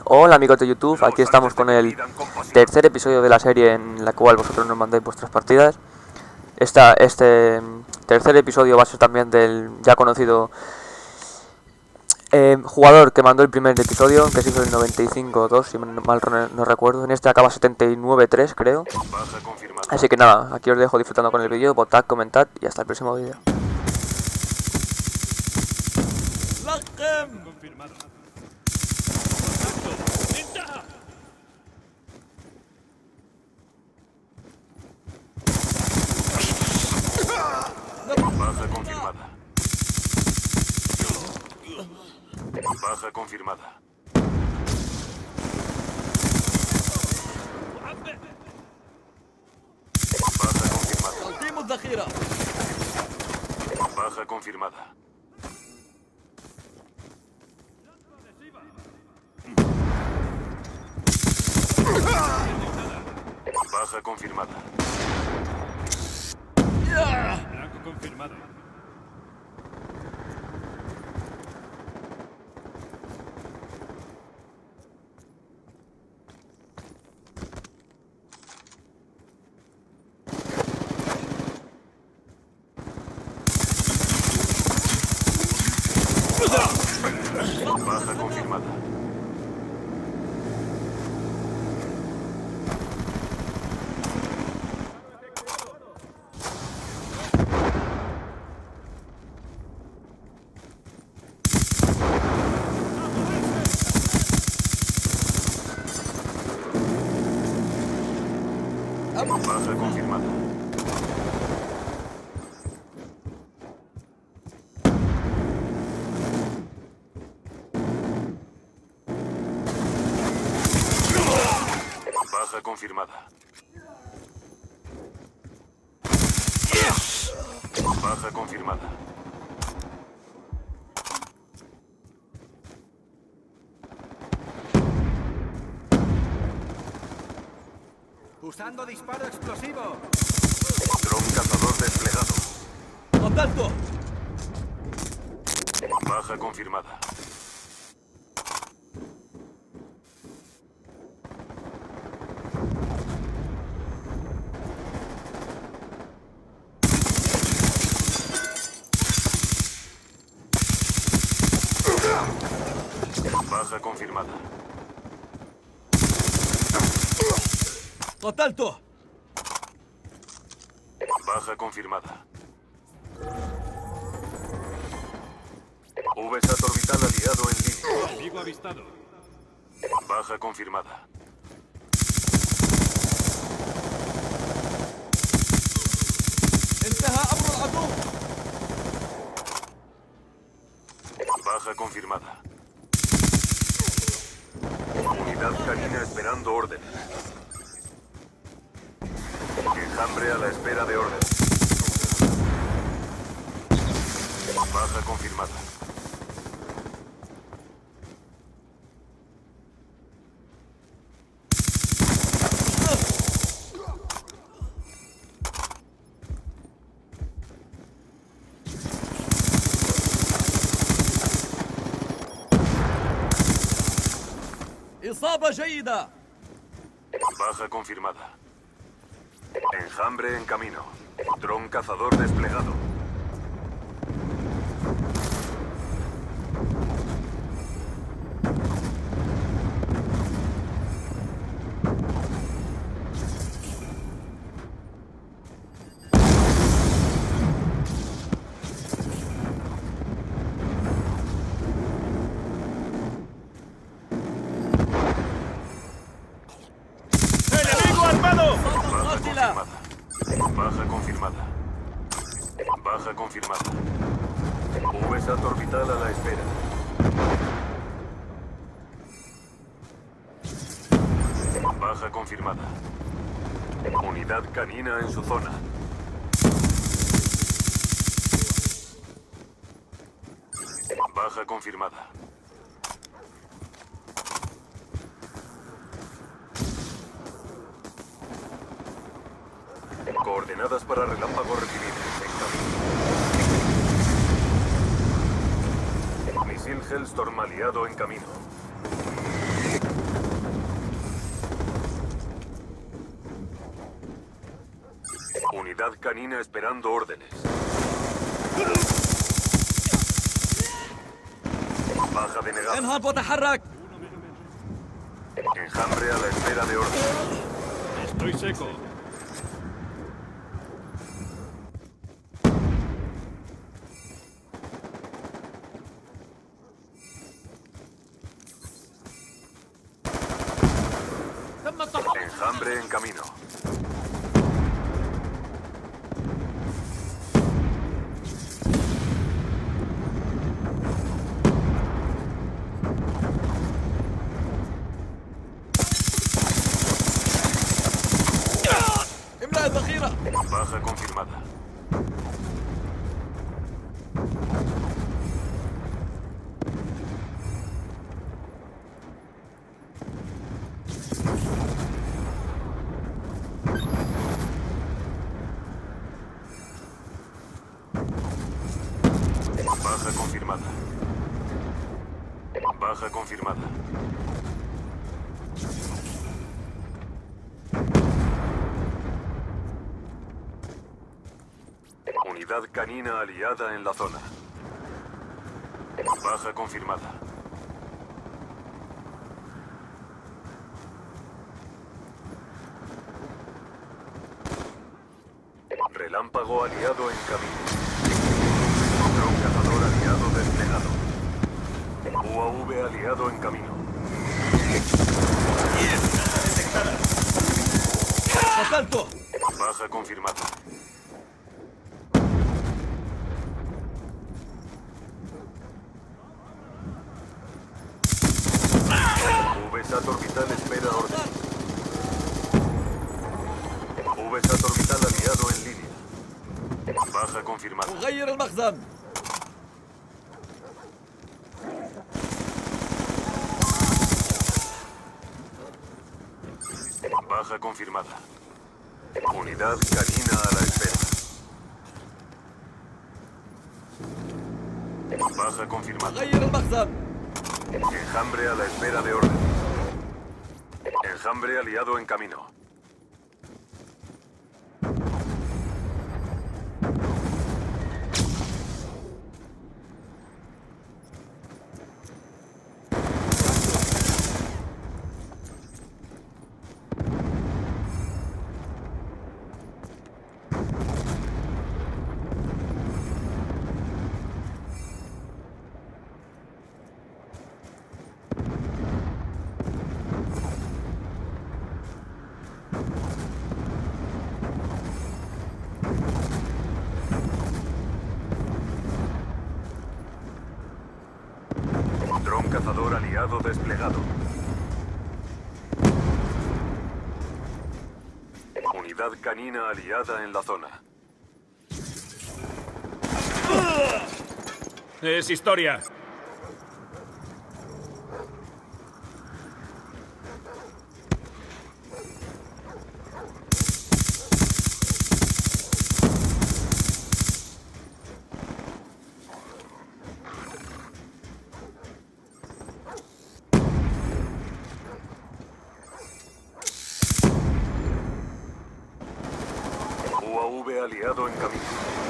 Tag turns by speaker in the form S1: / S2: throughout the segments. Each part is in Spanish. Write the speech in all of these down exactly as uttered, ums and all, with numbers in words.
S1: Hola amigos de YouTube, aquí estamos con el tercer episodio de la serie en la cual vosotros nos mandáis vuestras partidas. Esta, este tercer episodio va a ser también del ya conocido eh, jugador que mandó el primer episodio, que se hizo el noventa y cinco dos, si mal no recuerdo. En este acaba setenta y nueve tres, creo. Así que nada, aquí os dejo disfrutando con el vídeo, votad, comentad y hasta el próximo vídeo.
S2: Baja confirmada. Baja confirmada. Baja confirmada. Baja confirmada. Baja confirmada. Blanco confirmado. Baja confirmada. Baja confirmada. Baja confirmada. Baja confirmada.
S3: Usando disparo explosivo.
S2: Dron cazador desplegado.
S3: ¡Contacto!
S2: Baja confirmada. Baja confirmada.
S3: ¡Contacto!
S2: Baja confirmada. V SAT orbital aliado en línea. Enemigo avistado. Baja confirmada.
S3: انتهى أمر العدو.
S2: Baja confirmada. Unidad canina esperando órdenes. Enjambre a la espera de orden. Baja confirmada.
S3: إصابة جيدة.
S2: Baja confirmada. Enjambre en camino. Dron cazador desplegado.
S3: ¡Enemigo armado!
S2: Baja confirmada. Baja confirmada. V SAT orbital a la espera. Baja confirmada. Unidad canina en su zona. Baja confirmada. Coordenadas para relámpago recibidas. En camino. Misil Hellstorm aliado en camino. Unidad canina esperando órdenes. Baja denegada.
S3: انهض وتحرك.
S2: Enjambre a la espera de órdenes.
S3: Estoy seco.
S2: Enjambre en camino.
S3: املأ الذخيرة.
S2: Baja confirmada. Baja confirmada. Baja confirmada. Unidad canina aliada en la zona. Baja confirmada. Relámpago aliado en camino. Dron cazador aliado desplegado. U A V aliado en camino.
S3: قتلته.
S2: Baja confirmada. V SAT orbital espera orden. V SAT orbital aliado en línea. Baja confirmada.
S3: أغير المخزن.
S2: Baja confirmada. Unidad canina a la espera. Baja confirmada.
S3: أغير المخزن.
S2: Enjambre a la espera de orden. Enjambre aliado en camino. Dron cazador aliado desplegado. Unidad canina aliada en la zona.
S3: Es historia.
S2: U A V aliado en camino.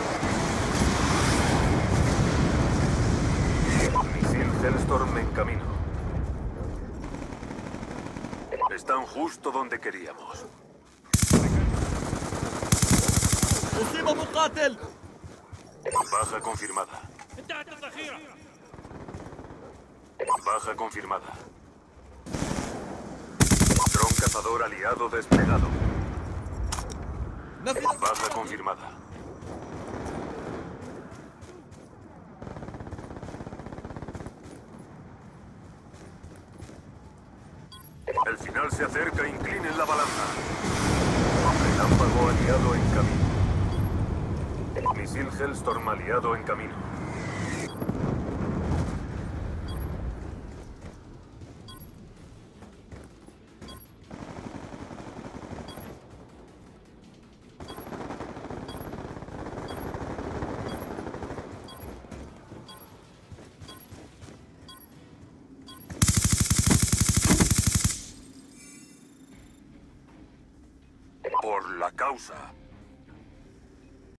S2: Misil Hellstorm en camino. Están justo donde queríamos.
S3: أصيب مقاتل.
S2: Baja confirmada. Baja confirmada. Dron cazador aliado desplegado.
S3: نفذ.
S2: Baja confirmada. El final se acerca, inclinen la balanza. Relámpago aliado en camino. Misil Hellstorm aliado en camino. Por la causa.